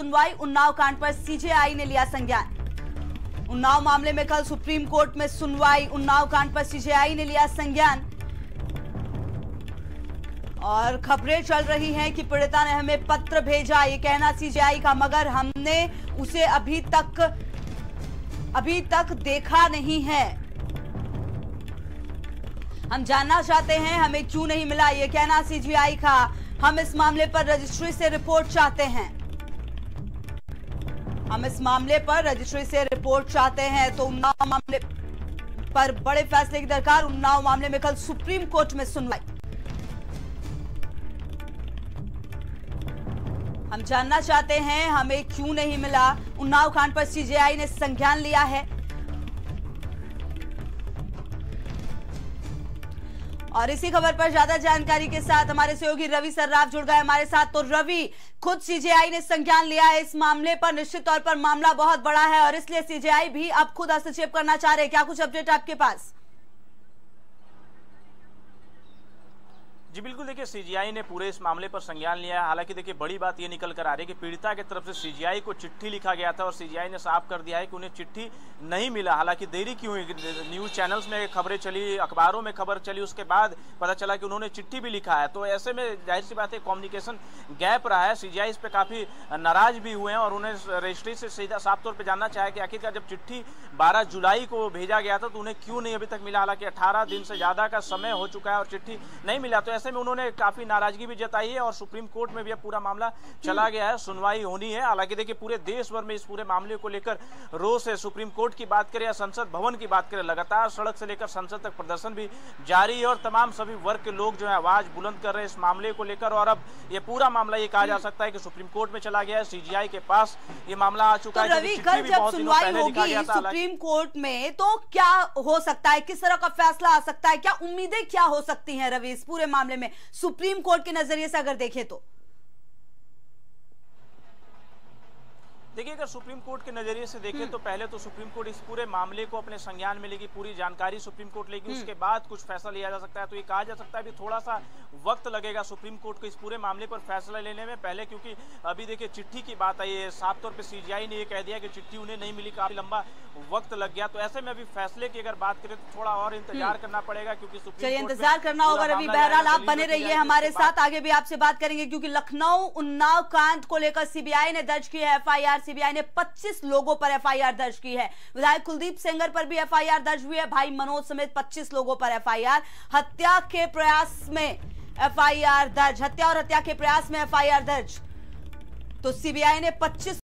सुनवाई। उन्नाव कांड पर सीजेआई ने लिया संज्ञान। उन्नाव मामले में कल सुप्रीम कोर्ट में सुनवाई। उन्नाव कांड पर सीजेआई ने लिया संज्ञान और खबरें चल रही हैं कि पीड़िता ने हमें पत्र भेजा, ये कहना सीजेआई का, मगर हमने उसे अभी तक देखा नहीं है। हम जानना चाहते हैं हमें क्यों नहीं मिला, ये कहना सीजेआई का। हम इस मामले पर रजिस्ट्री से रिपोर्ट चाहते हैं। तो उन्नाव मामले पर बड़े फैसले की दरकार। उन्नाव मामले में कल सुप्रीम कोर्ट में सुनवाई। हम जानना चाहते हैं हमें क्यों नहीं मिला। उन्नाव कांड पर सीजेआई ने संज्ञान लिया है और इसी खबर पर ज्यादा जानकारी के साथ हमारे सहयोगी रवि सर्राफ जुड़ गए हमारे साथ। तो रवि, खुद सीजेआई ने संज्ञान लिया है इस मामले पर। निश्चित तौर पर मामला बहुत बड़ा है और इसलिए सीजेआई भी अब खुद हस्तक्षेप करना चाह रहे हैं। क्या कुछ अपडेट आपके पास? जी बिल्कुल, देखिए सीजीआई ने पूरे इस मामले पर संज्ञान लिया है। हालांकि देखिए बड़ी बात ये निकल कर आ रही है कि पीड़िता की तरफ से सीजीआई को चिट्ठी लिखा गया था और सीजीआई ने साफ कर दिया है कि उन्हें चिट्ठी नहीं मिला। हालांकि देरी क्यों हुई, न्यूज चैनल्स में खबरें चली, अखबारों में खबर चली, उसके बाद पता चला कि उन्होंने चिट्ठी भी लिखा है। तो ऐसे में जाहिर सी बात है कम्युनिकेशन गैप रहा है। सीजीआई इस पर काफी नाराज भी हुए हैं और उन्हें रजिस्ट्री से सीधा साफ तौर पर जानना चाहे कि आखिरकार जब चिट्ठी 12 जुलाई को भेजा गया था तो उन्हें क्यों नहीं अभी तक मिला। हालांकि 18 दिन से ज्यादा का समय हो चुका है और चिट्ठी नहीं मिला। तो ऐसे में उन्होंने काफी नाराजगी भी जताई है और सुप्रीम कोर्ट में भी अब पूरा मामला चला गया है, सुनवाई होनी है। हालांकि देखिए पूरे देश भर में इस पूरे मामले को लेकर रोष है। सुप्रीम कोर्ट की बात करें या संसद भवन की बात करें, लगातार सड़क से लेकर संसद तक प्रदर्शन भी जारी है और तमाम सभी वर्ग के लोग जो है आवाज बुलंद कर रहे हैं इस मामले को लेकर। और अब ये पूरा मामला ये कहा जा सकता है कि सुप्रीम कोर्ट में चला गया है, सीजीआई के पास ये मामला आ चुका है। रवि, कल जब सुनवाई होगी सुप्रीम कोर्ट में तो क्या हो सकता है, किस तरह का फैसला आ सकता है, क्या उम्मीदें क्या हो सकती हैं रवि इस पूरे मामले में सुप्रीम कोर्ट के नजरिए से अगर देखें तो? देखिए अगर सुप्रीम कोर्ट के नजरिए से देखें तो पहले तो सुप्रीम कोर्ट इस पूरे मामले को अपने संज्ञान में लेगी, पूरी जानकारी सुप्रीम कोर्ट लेगी, उसके बाद कुछ फैसला लिया जा सकता है। तो ये कहा जा सकता है अभी थोड़ा सा वक्त लगेगा सुप्रीम कोर्ट को इस पूरे मामले पर फैसला लेने में। पहले क्योंकि अभी देखिए चिट्ठी की बात आई है, साफ तौर पर सीजीआई ने ये कह दिया कि चिट्ठी उन्हें नहीं मिली, काफी लंबा वक्त लग गया। तो ऐसे में अभी फैसले की अगर बात करें तो थोड़ा और इंतजार करना पड़ेगा क्योंकि चलिए इंतजार करना होगा रवि। बहरहाल आप बने रहिए हमारे साथ, आगे भी आपसे बात करेंगे क्योंकि लखनऊ उन्नाव कांड को लेकर सीबीआई ने दर्ज की है एफआईआर। सीबीआई ने 25 लोगों पर एफआईआर दर्ज की है। विधायक कुलदीप सेंगर पर भी एफआईआर दर्ज हुई है, भाई मनोज समेत 25 लोगों पर एफआईआर। हत्या के प्रयास में एफआईआर दर्ज, हत्या और हत्या के प्रयास में एफआईआर दर्ज। तो सीबीआई ने 25